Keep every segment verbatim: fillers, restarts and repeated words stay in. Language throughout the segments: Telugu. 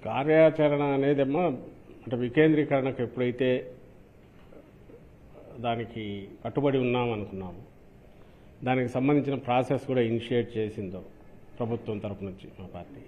కార్యాచరణ అనేదేమో అంటే వికేంద్రీకరణకు ఎప్పుడైతే దానికి కట్టుబడి ఉన్నాం అనుకున్నాము, దానికి సంబంధించిన ప్రాసెస్ కూడా ఇనిషియేట్ చేసిందో ప్రభుత్వం తరపు నుంచి మా పార్టీ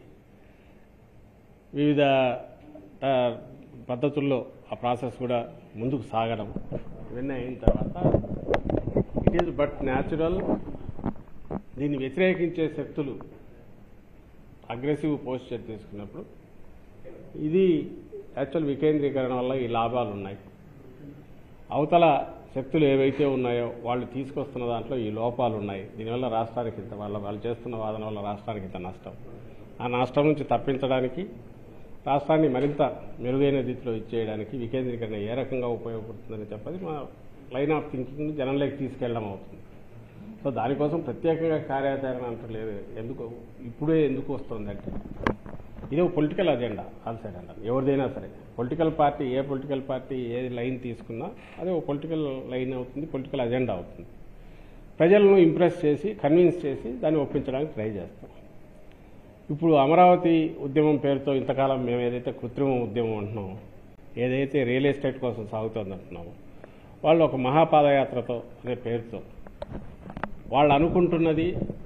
వివిధ పద్ధతుల్లో ఆ ప్రాసెస్ కూడా ముందుకు సాగడం ఇవన్నీ అయిన తర్వాత ఇట్ ఈజ్ బట్ న్యాచురల్. దీన్ని వ్యతిరేకించే శక్తులు అగ్రెసివ్ పోస్చర్ తీసుకున్నప్పుడు ఇది యాక్చువల్ వికేంద్రీకరణ వల్ల ఈ లాభాలు ఉన్నాయి. అవతల శక్తులు ఏవైతే ఉన్నాయో వాళ్ళు తీసుకొస్తున్న దాంట్లో ఈ లోపాలు ఉన్నాయి. దీనివల్ల రాష్ట్రానికి ఇంత వాళ్ళ వాళ్ళు చేస్తున్న వాదన వల్ల రాష్ట్రానికి ఇంత నష్టం. ఆ నష్టం నుంచి తప్పించడానికి, రాష్ట్రాన్ని మరింత మెరుగైన రీతిలో ఇచ్చేయడానికి వికేంద్రీకరణ ఏ రకంగా ఉపయోగపడుతుందని చెప్పది మా లైన్ ఆఫ్ థింకింగ్ జనంలోకి తీసుకెళ్ళడం అవుతుంది. సో దానికోసం ప్రత్యేకంగా కార్యాచరణ అంటలేదు. ఎందుకు ఇప్పుడే ఎందుకు వస్తుందంటే ఇది ఒక పొలిటికల్ అజెండా ఆల్ సైడ్ అంటారు. ఎవరిదైనా సరే పొలిటికల్ పార్టీ ఏ పొలిటికల్ పార్టీ ఏ లైన్ తీసుకున్నా అదే ఒక పొలిటికల్ లైన్ అవుతుంది, పొలిటికల్ అజెండా అవుతుంది. ప్రజలను ఇంప్రెస్ చేసి కన్విన్స్ చేసి దాన్ని ఒప్పించడానికి ట్రై చేస్తాం. ఇప్పుడు అమరావతి ఉద్యమం పేరుతో ఇంతకాలం మేము ఏదైతే కృత్రిమ ఉద్యమం అంటున్నామో, ఏదైతే రియల్ ఎస్టేట్ కోసం సాగుతుంది అంటున్నామో, వాళ్ళు ఒక మహాపాదయాత్రతో అనే పేరుతో వాళ్ళు అనుకుంటున్నది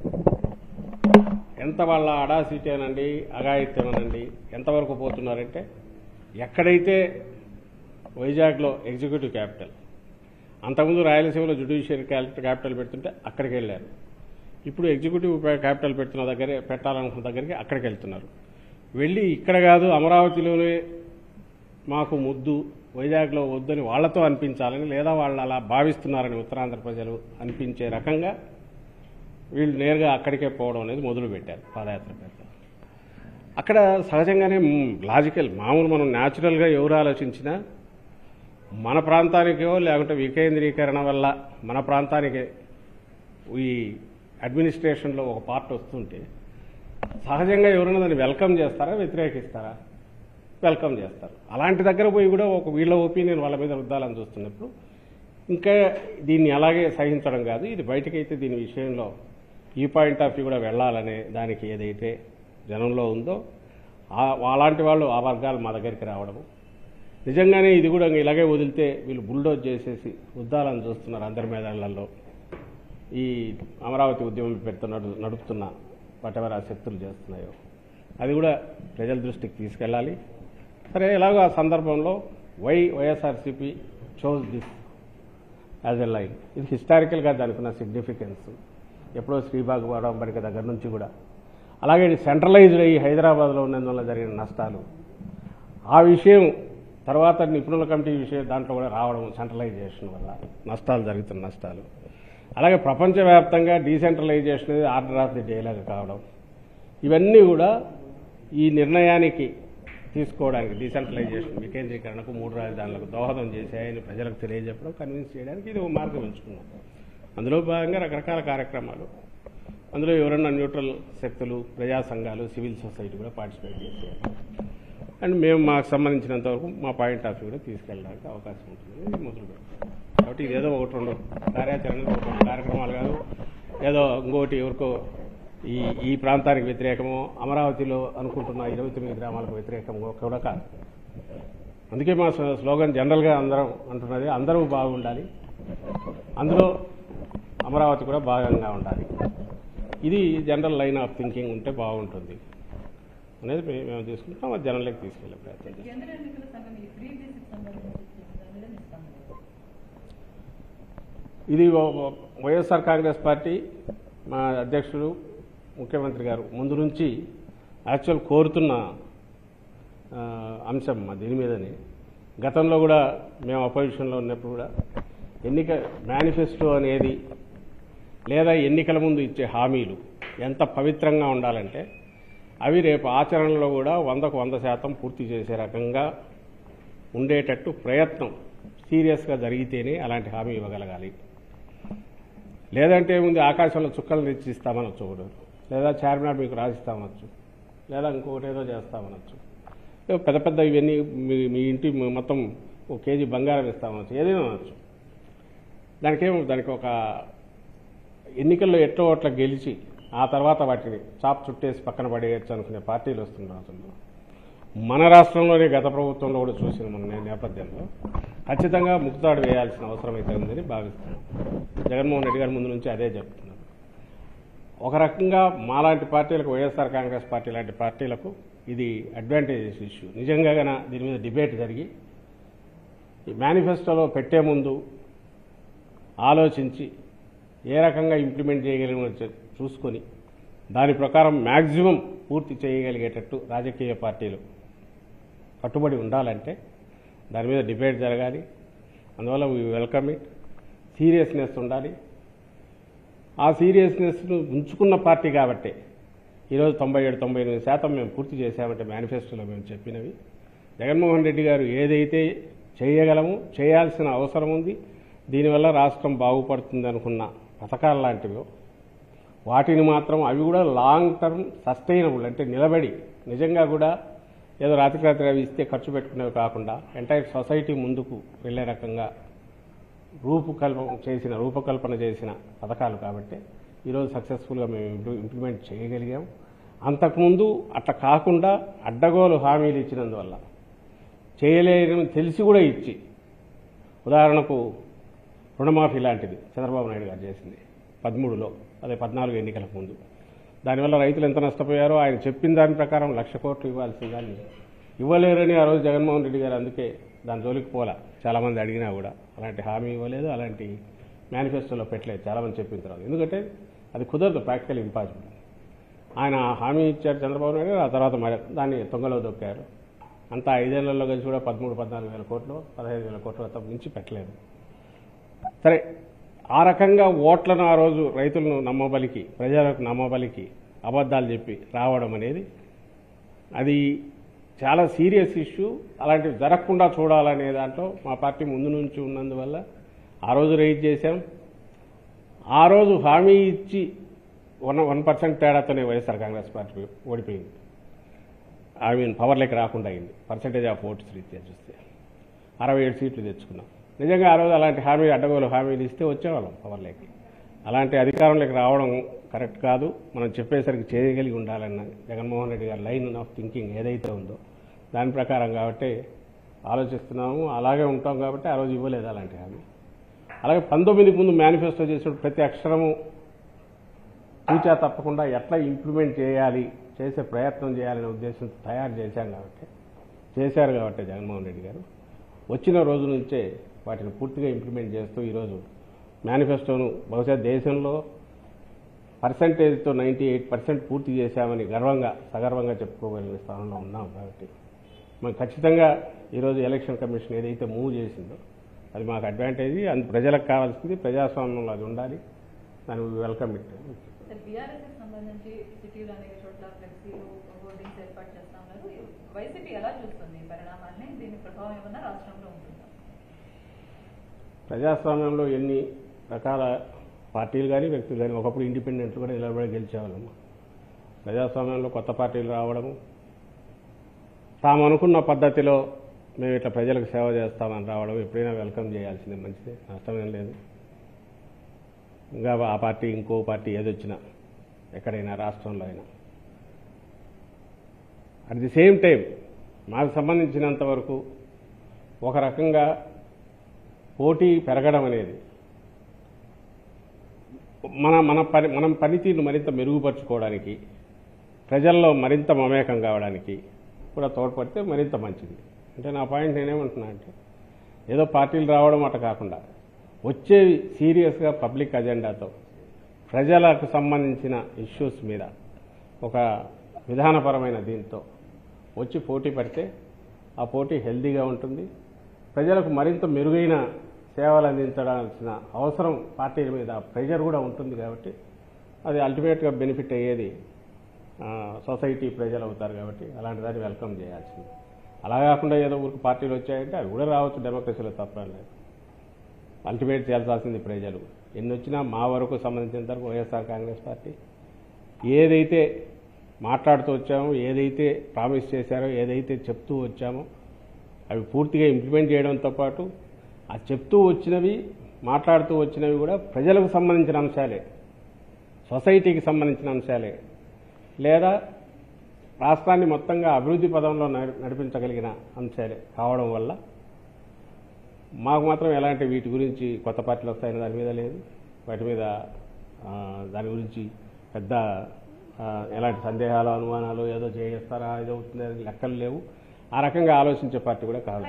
ఎంత వాళ్ళ అడాసిటీ అనండి, అఘాయిత్యం అనండి ఎంతవరకు పోతున్నారంటే, ఎక్కడైతే వైజాగ్లో ఎగ్జిక్యూటివ్ క్యాపిటల్, అంతకుముందు రాయలసీమలో జ్యుడిషియరీ క్యాపిటల్ పెడుతుంటే అక్కడికి వెళ్ళారు. ఇప్పుడు ఎగ్జిక్యూటివ్ క్యాపిటల్ పెడుతున్న దగ్గరే పెట్టాలనుకున్న దగ్గరికి అక్కడికి వెళ్తున్నారు. వెళ్ళి ఇక్కడ కాదు అమరావతిలోనే మాకు ముద్దు, వైజాగ్లో వద్దని వాళ్లతో అనిపించాలని, లేదా వాళ్ళు అలా భావిస్తున్నారని ఉత్తరాంధ్ర ప్రజలు అనిపించే రకంగా వీళ్ళు నేరుగా అక్కడికే పోవడం అనేది మొదలుపెట్టారు పాదయాత్ర పేరు. అక్కడ సహజంగానే లాజికల్ మామూలు మనం న్యాచురల్గా ఎవరు ఆలోచించినా మన ప్రాంతానికో లేకుంటే వికేంద్రీకరణ వల్ల మన ప్రాంతానికి ఈ అడ్మినిస్ట్రేషన్లో ఒక పార్ట్ వస్తుంటే సహజంగా ఎవరైనా దాన్ని వెల్కమ్ చేస్తారా, వ్యతిరేకిస్తారా? వెల్కమ్ చేస్తారు. అలాంటి దగ్గర పోయి కూడా ఒక వీళ్ళ ఒపీనియన్ వాళ్ళ మీద రుద్దాలని చూస్తున్నప్పుడు ఇంకా దీన్ని అలాగే సహించడం కాదు, ఇది బయటకైతే దీని విషయంలో ఈ పాయింట్ ఆఫ్ వ్యూ కూడా వెళ్లాలనే దానికి ఏదైతే జనంలో ఉందో అలాంటి వాళ్ళు ఆ వర్గాలు మా దగ్గరికి రావడము, నిజంగానే ఇది కూడా ఇలాగే వదిలితే వీళ్ళు బుల్డోజ్ చేసేసి రుద్దాలని చూస్తున్నారు అందరి మేధాళ్లలో. ఈ అమరావతి ఉద్యమం పెడుతున్న నడుపుతున్న వాటెవర్ ఆ శక్తులు చేస్తున్నాయో అది కూడా ప్రజల దృష్టికి తీసుకెళ్ళాలి. సరే, ఎలాగో ఆ సందర్భంలో Y YSRCP chose this as a line, ఇది హిస్టారికల్గా దానికి ఉన్న సిగ్నిఫికెన్స్ ఎప్పుడో శ్రీబాగ్ వాడంబడిక దగ్గర నుంచి కూడా, అలాగే సెంట్రలైజ్డ్ అయ్యి హైదరాబాద్లో ఉన్నందువల్ల జరిగిన నష్టాలు, ఆ విషయం తర్వాత నిపుణుల కమిటీ విషయం దాంట్లో కూడా రావడం, సెంట్రలైజేషన్ వల్ల నష్టాలు జరుగుతున్న నష్టాలు, అలాగే ప్రపంచవ్యాప్తంగా డీసెంట్రలైజేషన్ అనేది ఆర్డర్ ఆఫ్ ది డేలాగా కావడం, ఇవన్నీ కూడా ఈ నిర్ణయానికి తీసుకోవడానికి, డీసెంట్రలైజేషన్ వికేంద్రీకరణకు మూడు రాజధానులకు దోహదం చేశాయని ప్రజలకు తెలియజెప్పడం, కన్విన్స్ చేయడానికి ఇది ఒక మార్గం ఎంచుకున్నాం. అందులో భాగంగా రకరకాల కార్యక్రమాలు, అందులో ఎవరన్నా న్యూట్రల్ శక్తులు, ప్రజా సంఘాలు, సివిల్ సొసైటీ కూడా పార్టిసిపేట్ చేసేయాలి. అండ్ మేము మాకు సంబంధించినంత వరకు మా పాయింట్ ఆఫ్ వ్యూ కూడా తీసుకెళ్ళడానికి అవకాశం ఉంటుంది మొదలు పెడతాం. కాబట్టి ఇదేదో ఒకటి రెండు కార్యాచరణ ఒక రెండు కార్యక్రమాలు కాదు, ఏదో ఇంకోటి ఎవరికో ఈ ఈ ప్రాంతానికి వ్యతిరేకమో అమరావతిలో అనుకుంటున్న ఇరవై తొమ్మిది గ్రామాలకు వ్యతిరేకమో కూడా కాదు. అందుకే మా స్లోగన్ జనరల్గా అందరం అంటున్నది, అందరూ బాగుండాలి, అందులో అమరావతి కూడా భాగంగా ఉండాలి. ఇది జనరల్ లైన్ ఆఫ్ థింకింగ్ ఉంటే బాగుంటుంది అనేది మేము తీసుకుంటాం. అది జనంలోకి తీసుకెళ్ళే ప్రయత్నం. ఇది వైఎస్ఆర్ కాంగ్రెస్ పార్టీ మా అధ్యక్షుడు ముఖ్యమంత్రి గారు ముందు నుంచి యాక్చువల్ కోరుతున్న అంశం మా దీని మీదనే. గతంలో కూడా మేము అపోజిషన్లో ఉన్నప్పుడు కూడా ఎన్నిక మేనిఫెస్టో అనేది లేదా ఎన్నికల ముందు ఇచ్చే హామీలు ఎంత పవిత్రంగా ఉండాలంటే అవి రేపు ఆచరణలో కూడా వందకు వంద శాతం పూర్తి చేసే రకంగా ఉండేటట్టు ప్రయత్నం సీరియస్గా జరిగితేనే అలాంటి హామీ ఇవ్వగలగాలి. లేదంటే ముందు ఆకాశంలో చుక్కలు తెచ్చిస్తామనొచ్చు, ఒకటి లేదా చార్మినార్ మీకు రాసిస్తామనొచ్చు, లేదా ఇంకొకటి ఏదో చేస్తామనొచ్చు, పెద్ద పెద్ద ఇవన్నీ మీ ఇంటి మొత్తం ఒక కేజీ బంగారం ఇస్తామనొచ్చు, ఏదైనా అనొచ్చు. దానికేమో దానికి ఒక ఎన్నికల్లో ఎట్టో ఓట్ల గెలిచి ఆ తర్వాత వాటిని చాప్ చుట్టేసి పక్కన పడేయచ్చు అనుకునే పార్టీలు వస్తున్న రోజుల్లో మన రాష్ట్రంలోనే గత ప్రభుత్వంలో కూడా చూసిన మన నేపథ్యంలో ఖచ్చితంగా ముక్తాడు వేయాల్సిన అవసరం అయితే ఉందని భావిస్తున్నాం. జగన్మోహన్ రెడ్డి గారి ముందు నుంచి అదే చెప్తున్నారు. ఒక రకంగా మాలాంటి పార్టీలకు, వైఎస్ఆర్ కాంగ్రెస్ పార్టీ లాంటి పార్టీలకు ఇది అడ్వాంటేజెస్ ఇష్యూ. నిజంగా గాన దీని మీద డిబేట్ జరిగి ఈ మేనిఫెస్టోలో పెట్టే ముందు ఆలోచించి ఏ రకంగా ఇంప్లిమెంట్ చేయగలిగిన చూసుకొని దాని ప్రకారం మ్యాక్సిమం పూర్తి చేయగలిగేటట్టు రాజకీయ పార్టీలు కట్టుబడి ఉండాలంటే దాని మీద డిబేట్ జరగాలి. అందువల్ల వీ వెల్కమ్ ఇట్. సీరియస్నెస్ ఉండాలి. ఆ సీరియస్నెస్ను ఉంచుకున్న పార్టీ కాబట్టి ఈరోజు తొంభై ఏడు తొంభై ఎనిమిది శాతం మేము పూర్తి చేశామంటే మేనిఫెస్టోలో మేము చెప్పినవి. జగన్మోహన్ రెడ్డి గారు ఏదైతే చేయగలము, చేయాల్సిన అవసరం ఉంది, దీనివల్ల రాష్ట్రం బాగుపడుతుంది అనుకున్న పథకాలు లాంటివి వాటిని మాత్రం అవి కూడా లాంగ్ టర్మ్ సస్టైనబుల్ అంటే నిలబడి నిజంగా కూడా ఏదో రాత్రి రాత్రి అవి ఇస్తే ఖర్చు పెట్టుకునేవి కాకుండా ఎంటైర్ సొసైటీ ముందుకు వెళ్లే రకంగా రూపకల్పన చేసిన రూపకల్పన చేసిన పథకాలు కాబట్టి ఈరోజు సక్సెస్ఫుల్గా మేము ఇంప్లిమెంట్ చేయగలిగాం. అంతకుముందు అట్లా కాకుండా అడ్డగోలు హామీలు ఇచ్చినందువల్ల చేయలేని తెలిసి కూడా ఇచ్చి, ఉదాహరణకు రుణమాఫీ లాంటిది చంద్రబాబు నాయుడు గారు చేసింది పదమూడులో, అదే పద్నాలుగు ఎన్నికలకు ముందు. దానివల్ల రైతులు ఎంత నష్టపోయారో ఆయన చెప్పిన దాని ప్రకారం లక్ష కోట్లు ఇవ్వాల్సిన దాన్ని ఇవ్వలేరని ఆ రోజు జగన్మోహన్ రెడ్డి గారు అందుకే దాని జోలికి పోలా. చాలామంది అడిగినా కూడా అలాంటి హామీ ఇవ్వలేదు, అలాంటి మేనిఫెస్టోలో పెట్టలేదు చాలామంది చెప్పిన తర్వాత. ఎందుకంటే అది కుదరదు, ప్రాక్టికల్ ఇంపాసిబుల్. ఆయన హామీ ఇచ్చారు చంద్రబాబు నాయుడు గారు, ఆ తర్వాత మరి దాన్ని తొంగలో దొక్కారు. అంతా ఐదేళ్లలో కలిసి కూడా పదమూడు పద్నాలుగు వేల కోట్లు పదహైదు వేల కోట్లు తప్ప మించి పెట్టలేదు. సరే, ఆ రకంగా ఓట్లను ఆ రోజు రైతులను నమ్మబలికి, ప్రజలకు నమ్మబలికి అబద్ధాలు చెప్పి రావడం అనేది అది చాలా సీరియస్ ఇష్యూ. అలాంటివి జరగకుండా చూడాలనే దాంట్లో మా పార్టీ ముందు నుంచి ఉన్నందువల్ల ఆ రోజు రైజ్ చేశాం. ఆ రోజు హామీ ఇచ్చి వన్ వన్ పర్సెంట్ తేడాతోనే వైఎస్ఆర్ కాంగ్రెస్ పార్టీ ఓడిపోయింది. ఐ మీన్ పవర్లోకి రాకుండా అయింది. పర్సెంటేజ్ ఆఫ్ ఓట్స్ రీత్యా చూస్తే అరవై ఏడు సీట్లు తెచ్చుకున్నాం. నిజంగా ఆ రోజు అలాంటి హామీ అడ్డగోలు హామీలు ఇస్తే వచ్చేవాళ్ళం పవర్లోకి. అలాంటి అధికారంలోకి రావడం కరెక్ట్ కాదు. మనం చెప్పేసరికి చేయగలిగి ఉండాలన్న జగన్మోహన్ రెడ్డి గారి లైన్ ఆఫ్ థింకింగ్ ఏదైతే ఉందో దాని ప్రకారం కాబట్టి ఆలోచిస్తున్నాము. అలాగే ఉంటాం కాబట్టి ఆ రోజు ఇవ్వలేదు అలాంటి హామీ. అలాగే పంతొమ్మిదికి ముందు మేనిఫెస్టో చేసిన ప్రతి అక్షరము తూచా తప్పకుండా ఎట్లా ఇంప్లిమెంట్ చేయాలి, చేసే ప్రయత్నం చేయాలనే ఉద్దేశంతో తయారు చేశాం కాబట్టి చేశారు కాబట్టి జగన్మోహన్ రెడ్డి గారు వచ్చిన రోజు నుంచే వాటిని పూర్తిగా ఇంప్లిమెంట్ చేస్తూ ఈరోజు మేనిఫెస్టోను బహుశా దేశంలో పర్సంటేజ్తో నైంటీ ఎయిట్ పర్సెంట్ పూర్తి చేశామని గర్వంగా సగర్వంగా చెప్పుకోగలిగిన స్థానంలో ఉన్నాం. కాబట్టి మనం ఖచ్చితంగా ఈరోజు ఎలక్షన్ కమిషన్ ఏదైతే మూవ్ చేసిందో అది మాకు అడ్వాంటేజ్. అది ప్రజలకు కావాల్సింది, ప్రజాస్వామ్యంలో అది ఉండాలి. దాన్ని వెల్కమ్ ఇట్. బీఆర్ఎస్ సంబంధించి సిటీలో అనేక చోట్ల ఫ్లెక్సీలు హోర్డింగ్స్ ఏర్పాటు చేస్తా ఉన్నారు. వైసీపీ ఎలా చూస్తుంది ఈ పరిణామాన్ని? దీని ప్రభావం ఏమన్నా రాష్ట్రంలో ఉంటుందా? ప్రజాస్వామ్యంలో ఎన్ని రకాల పార్టీలు కానీ వ్యక్తులు కానీ ఒకప్పుడు ఇండిపెండెంట్లు కూడా నిలబడి గెలిచేవాళ్ళము. ప్రజాస్వామ్యంలో కొత్త పార్టీలు రావడము, తాము అనుకున్న పద్ధతిలో మేము ఇట్లా ప్రజలకు సేవ చేస్తామని రావడం ఎప్పుడైనా వెల్కమ్ చేయాల్సిందే, మంచిదే, నష్టమేం లేదు. ఇంకా ఆ పార్టీ ఇంకో పార్టీ ఏదొచ్చినా ఎక్కడైనా రాష్ట్రంలో అయినా అట్ ది సేమ్ టైం మాకు సంబంధించినంత వరకు ఒక రకంగా పోటీ పెరగడం అనేది మన మన పని మనం పనితీరును మరింత మెరుగుపరుచుకోవడానికి, ప్రజల్లో మరింత మమేకం కావడానికి కూడా తోడ్పడితే మరింత మంచిది. అంటే నా పాయింట్ నేనేమంటున్నా అంటే ఏదో పార్టీలు రావడం అట కాకుండా వచ్చేవి సీరియస్గా పబ్లిక్ అజెండాతో ప్రజలకు సంబంధించిన ఇష్యూస్ మీద ఒక విధానపరమైన దీంతో వచ్చి పోటీ పడితే ఆ పోటీ హెల్దీగా ఉంటుంది. ప్రజలకు మరింత మెరుగైన సేవలు అందించాల్సిన అవసరం పార్టీల మీద ప్రెజర్ కూడా ఉంటుంది. కాబట్టి అది అల్టిమేట్గా బెనిఫిట్ అయ్యేది సొసైటీ, ప్రజలు అవుతారు. కాబట్టి అలాంటి దాన్ని వెల్కమ్ చేయాల్సింది. అలా కాకుండా ఏదో ఊరికి పార్టీలు వచ్చాయంటే అవి కూడా రావచ్చు, డెమోక్రసీలో తప్పలేదు. అల్టిమేట్ చేయాల్సింది ప్రజలు. ఎన్ని వచ్చినా మా వరకు సంబంధించినంత వరకు వైఎస్ఆర్ కాంగ్రెస్ పార్టీ ఏదైతే మాట్లాడుతూ వచ్చామో, ఏదైతే ప్రామిస్ చేశారో, ఏదైతే చెప్తూ వచ్చామో అవి పూర్తిగా ఇంప్లిమెంట్ చేయడంతో పాటు ఆ చెప్తూ వచ్చినవి, మాట్లాడుతూ వచ్చినవి కూడా ప్రజలకు సంబంధించిన అంశాలే, సొసైటీకి సంబంధించిన అంశాలే. లేదా రాష్ట్రాన్ని మొత్తంగా అభివృద్ధి పదంలో నడిపించగలిగిన అంశాలే కావడం వల్ల మాకు మాత్రం ఎలాంటి వీటి గురించి కొత్త పార్టీలు వస్తాయని దాని మీద లేదు. వాటి మీద దాని గురించి పెద్ద ఎలాంటి సందేహాలు అనుమానాలు ఏదో చేస్తారా ఏదో అవుతుంది లెక్కలు లేవు. ఆ రకంగా ఆలోచించే పార్టీ కూడా కాదు.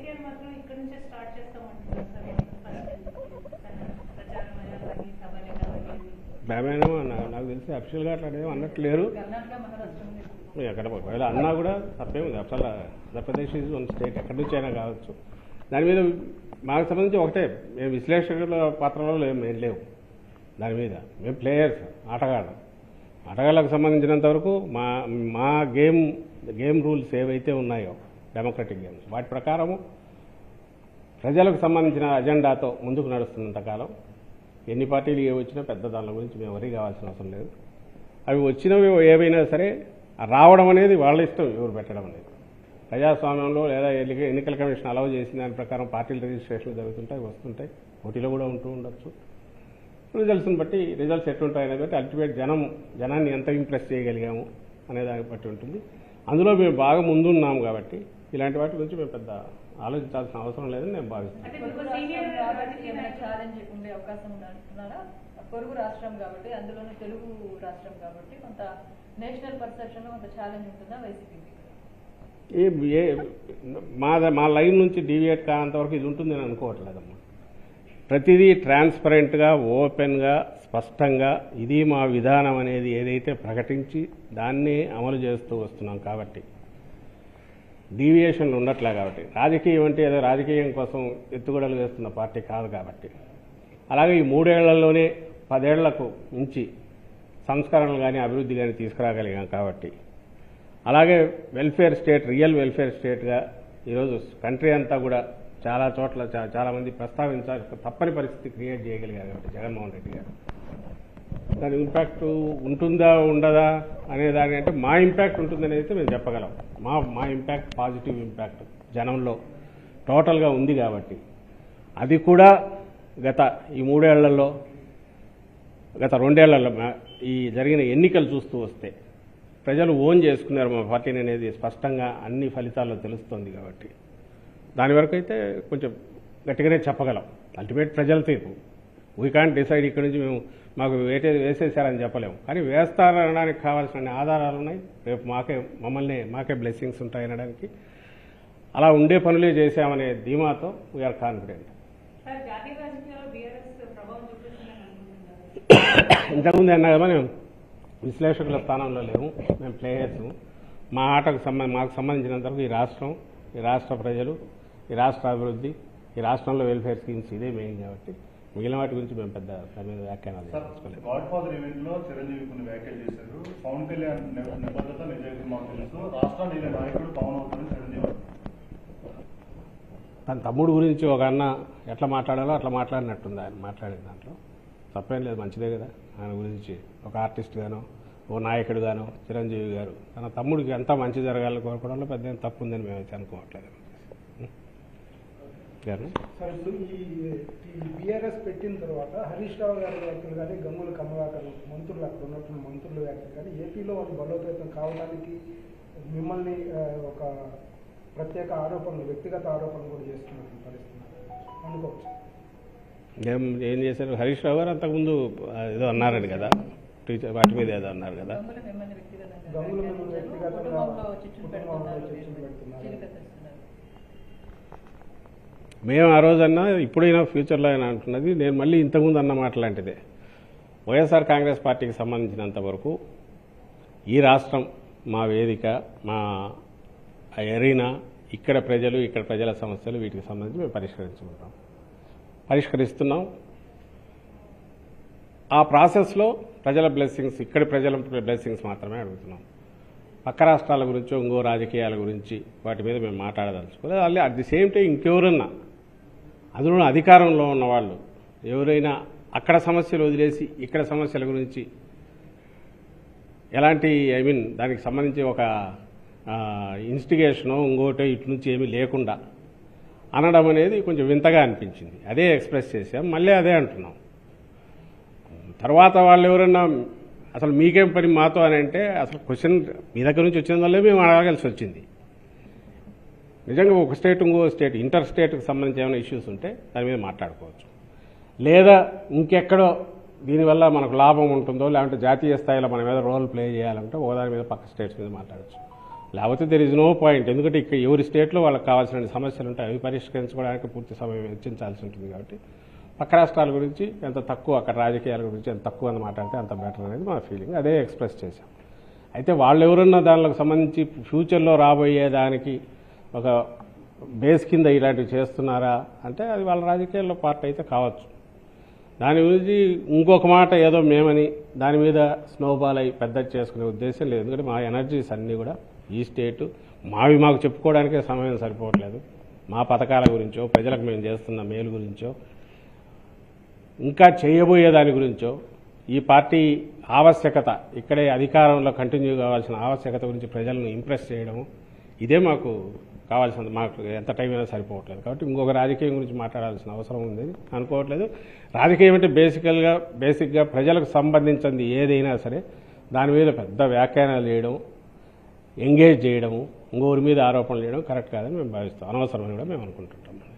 మేమేమో నాకు తెలిసి అఫీషియల్గా అట్లా ఏమో అన్నట్లేరు. ఎక్కడ ఒకవేళ అన్నా కూడా తప్పేముంది. అసలు ఆంధ్రప్రదేశ్ ఈజ్ వన్ స్టేట్, ఎక్కడి నుంచి అయినా కావచ్చు. దాని మీద మాకు సంబంధించి ఒకటే, మేము విశ్లేషకుల పాత్రలో లేవు, మేము లేవు దాని మీద. మేము ప్లేయర్స్, ఆటగాళ్ళం. ఆటగాళ్ళకు సంబంధించినంత వరకు మా మా గేమ్ గేమ్ రూల్స్ ఏవైతే ఉన్నాయో డెమోక్రటిక్ గేమ్స్, వాటి ప్రకారము ప్రజలకు సంబంధించిన అజెండాతో ముందుకు నడుస్తున్నంతకాలం ఎన్ని పార్టీలు ఏ వచ్చినా పెద్ద దాని గురించి మేము వరీ కావాల్సిన అవసరం లేదు. అవి వచ్చినవి ఏవైనా సరే రావడం అనేది వాళ్ళ ఇష్టం, ఎవరు పెట్టడం అనేది. ప్రజాస్వామ్యంలో లేదా ఎన్నికల కమిషన్ అలౌ చేసిన దాని ప్రకారం పార్టీల రిజిస్ట్రేషన్లు జరుగుతుంటాయి, వస్తుంటాయి, పోటీలో కూడా ఉంటూ ఉండొచ్చు. రిజల్ట్స్ని బట్టి రిజల్ట్స్ ఎట్లుంటాయి అనేది బట్టి అల్టిమేట్ జనం జనాన్ని ఎంత ఇంప్రెస్ చేయగలిగాము అనే దాన్ని బట్టి ఉంటుంది. అందులో మేము బాగా ముందున్నాము కాబట్టి ఇలాంటి వాటి గురించి మేము పెద్ద ఆలోచించాల్సిన అవసరం లేదని నేను భావిస్తున్నాను. పొరుగు రాష్ట్రం కాబట్టి, అందులోనే తెలుగు రాష్ట్రం కాబట్టి కొంత నేషనల్ పర్సెప్షన్ లో కొంత ఛాలెంజ్ ఉంటుందా వైసీపీకి? ఏ మా మా లైన్ నుంచి డీవియేట్ కానంత వరకు ఇది ఉంటుందని అనుకోవట్లేదమ్మా. ప్రతిదీ ట్రాన్స్పరెంట్గా, ఓపెన్గా, స్పష్టంగా ఇది మా విధానం అనేది ఏదైతే ప్రకటించి దాన్ని అమలు చేస్తూ వస్తున్నాం కాబట్టి డీవియేషన్లు ఉండట్లే. కాబట్టి రాజకీయం అంటే ఏదో రాజకీయం కోసం ఎత్తుగడలు వేస్తున్న పార్టీ కాదు కాబట్టి, అలాగే ఈ మూడేళ్లలోనే పదేళ్లకు మించి సంస్కరణలు కానీ అభివృద్ధి కానీ తీసుకురాగలిగాం కాబట్టి, అలాగే వెల్ఫేర్ స్టేట్, రియల్ వెల్ఫేర్ స్టేట్గా ఈరోజు కంట్రీ అంతా కూడా చాలా చోట్ల చాలామంది ప్రస్తావించాలి తప్పని పరిస్థితి క్రియేట్ చేయగలిగారు కాబట్టి జగన్మోహన్ రెడ్డి గారు. దాని ఇంపాక్ట్ ఉంటుందా ఉండదా అనే దాని అంటే మా ఇంపాక్ట్ ఉంటుందని అయితే మేము చెప్పగలం. మా మా ఇంపాక్ట్ పాజిటివ్ ఇంపాక్ట్ జనంలో టోటల్గా ఉంది కాబట్టి, అది కూడా గత ఈ మూడేళ్లలో గత రెండేళ్లలో ఈ జరిగిన ఎన్నికలు చూస్తూ వస్తే ప్రజలు ఓన్ చేసుకున్నారు మా పార్టీని అనేది స్పష్టంగా అన్ని ఫలితాల్లో తెలుస్తుంది. కాబట్టి దాని వరకు అయితే కొంచెం గట్టిగానే చెప్పగలం. అల్టిమేట్ ప్రజల తీర్పు. వీ కాంట్ డిసైడ్ ఇక్కడి నుంచి మేము మాకు వేటే వేసేసారని చెప్పలేము. కానీ వేస్తారనడానికి కావాల్సిన ఆధారాలు ఉన్నాయి. రేపు మాకే మమ్మల్ని మాకే బ్లెస్సింగ్స్ ఉంటాయి అనడానికి, అలా ఉండే పనులే చేశామనే ధీమాతో వీఆర్ కాన్ఫిడెంట్. ఇంతకుముందు అన్నా కదా మేము విశ్లేషకుల స్థానంలో లేము, మేము ప్లేయర్స్. మా ఆటకు సంబంధ మాకు సంబంధించినంత వరకు ఈ రాష్ట్రం, ఈ రాష్ట్ర ప్రజలు, ఈ రాష్ట్ర అభివృద్ధి, ఈ రాష్ట్రంలో వెల్ఫేర్ స్కీమ్స్ ఇదే మెయిన్ కాబట్టి మిగిలిన వాటి గురించి మేము పెద్ద దాని మీద వ్యాఖ్యానాలు చేసుకోలేదు. గాడ్ ఫాదర్ ఈవెంట్ లో చిరంజీవి కొన్ని వ్యాఖ్యలు చేశారు. పవన్ కళ్యాణ్ నిబద్ధత నిజాయితీ మాకు తెలుసు, రాష్ట్రాన్ని నాయకుడు పవన్ అవుతారని చిరంజీవి. తన తమ్ముడు గురించి ఒక అన్న ఎట్లా మాట్లాడాలో అట్లా మాట్లాడినట్టుంది ఆయన మాట్లాడే దాంట్లో. తప్పేం లేదు, మంచిదే కదా. ఆయన గురించి ఒక ఆర్టిస్ట్ గానో ఓ నాయకుడు గానో చిరంజీవి గారు తన తమ్ముడికి ఎంత మంచి జరగాలని కోరుకోవడంలో పెద్ద ఏం తప్పు ఉందని మేము అయితే అనుకోవట్లేదు. సార్, ఇప్పుడు ఈ బీఆర్ఎస్ పెట్టిన తర్వాత హరీష్ రావు గారి వ్యాఖ్యలు కానీ, గంగుల కమలాకర్ మంత్రులు అక్కడ ఉన్నటువంటి మంత్రుల వ్యాఖ్యలు కానీ ఏపీలో వాళ్ళు బలోపేతం కావడానికి మిమ్మల్ని ఒక ప్రత్యేక ఆరోపణలు, వ్యక్తిగత ఆరోపణలు కూడా చేస్తున్నటువంటి పరిస్థితి అనుకోవచ్చు. ఏం ఏం చేశారు హరీష్ రావు గారు? అంతకుముందు ఏదో అన్నారండి కదా, టీచర్ వాటి మీద ఏదో అన్నారు కదా. గంగుల వ్యక్తిగతంగా మేము ఆ రోజన్నా ఇప్పుడైనా ఫ్యూచర్లో అయినా అంటున్నది నేను మళ్ళీ ఇంతకుముందు అన్న మాట లాంటిదే. వైఎస్ఆర్ కాంగ్రెస్ పార్టీకి సంబంధించినంత వరకు ఈ రాష్ట్రం మా వేదిక, మా ఎరీనా, ఇక్కడ ప్రజలు, ఇక్కడ ప్రజల సమస్యలు, వీటికి సంబంధించి మేము పరిష్కరించుకుంటాం, పరిష్కరిస్తున్నాం. ఆ ప్రాసెస్లో ప్రజల బ్లెస్సింగ్స్, ఇక్కడి ప్రజల బ్లెస్సింగ్స్ మాత్రమే అడుగుతున్నాం. పక్క రాష్ట్రాల గురించి, ఇంకో రాజకీయాల గురించి వాటి మీద మేము మాట్లాడదలుచుకోలేదు. అల్లే అట్ ది సేమ్ టైం ఇంకెవరన్నా అందులో అధికారంలో ఉన్నవాళ్ళు ఎవరైనా అక్కడ సమస్యలు వదిలేసి ఇక్కడ సమస్యల గురించి ఎలాంటి ఐ మీన్ దానికి సంబంధించి ఒక ఇన్స్టిగేషనో ఇంకోటో ఇటు నుంచి ఏమీ లేకుండా అనడం అనేది కొంచెం వింతగా అనిపించింది. అదే ఎక్స్ప్రెస్ చేసాం, మళ్ళీ అదే అంటున్నాం. తర్వాత వాళ్ళు ఎవరన్నా అసలు మీకేం పని మాతో అని అంటే అసలు క్వశ్చన్ మీ దగ్గర నుంచి వచ్చిన వల్లే మేము అడగాల్సి వచ్చింది. నిజంగా ఒక స్టేట్ ఇంకో స్టేట్ ఇంటర్ స్టేట్కి సంబంధించి ఏమైనా ఇష్యూస్ ఉంటే దాని మీద మాట్లాడుకోవచ్చు. లేదా ఇంకెక్కడో దీనివల్ల మనకు లాభం ఉంటుందో లేదంటే జాతీయ స్థాయిలో మన మీద రోల్ ప్లే చేయాలంటే ఒకదాని మీద పక్క స్టేట్స్ మీద మాట్లాడచ్చు. లేకపోతే దెర్ ఇస్ నో పాయింట్. ఎందుకంటే ఇక్కడ ఎవరి స్టేట్లో వాళ్ళకి కావాల్సిన సమస్యలు ఉంటాయి, అవి పరిష్కరించుకోవడానికి పూర్తి సమయం వెచ్చించాల్సి ఉంటుంది. కాబట్టి పక్క రాష్ట్రాల గురించి ఎంత తక్కువ, అక్కడ రాజకీయాల గురించి ఎంత తక్కువ అని మాట్లాడితే అంత బెటర్ అనేది మా ఫీలింగ్. అదే ఎక్స్ప్రెస్ చేశాం. అయితే వాళ్ళు ఎవరున్నా దానికి సంబంధించి ఫ్యూచర్లో రాబోయే దానికి ఒక బేస్ కింద ఇలాంటివి చేస్తున్నారా అంటే అది వాళ్ళ రాజకీయాల్లో పార్ట్ అయితే కావచ్చు. దాని గురించి ఇంకొక మాట ఏదో మేమని దాని మీద స్నోబాల్ అయి పెద్దది చేసుకునే ఉద్దేశం లేదు. ఎందుకంటే మా ఎనర్జీస్ అన్నీ కూడా ఈ స్టేటు మావి మాకు చెప్పుకోవడానికే సమయం సరిపోవట్లేదు. మా పథకాల గురించో, ప్రజలకు మేము చేస్తున్న మేలు గురించో, ఇంకా చేయబోయే దాని గురించో, ఈ పార్టీ ఆవశ్యకత, ఇక్కడే అధికారంలో కంటిన్యూ కావాల్సిన ఆవశ్యకత గురించి ప్రజలను ఇంప్రెస్ చేయడం, ఇదే మాకు కావాల్సింది. మాకు ఎంత టైం అయినా సరిపోవట్లేదు. కాబట్టి ఇంకొక రాజకీయం గురించి మాట్లాడాల్సిన అవసరం ఉంది అనుకోవట్లేదు. రాజకీయం అంటే బేసికల్గా బేసిక్గా ప్రజలకు సంబంధించింది ఏదైనా సరే దాని మీద పెద్ద వ్యాఖ్యానాలు చేయడం, ఎంగేజ్ చేయడము, ఇంకోరి మీద ఆరోపణలు చేయడం కరెక్ట్ కాదని మేము భావిస్తాం. అనవసరమని కూడా మేము అనుకుంటుంటాం.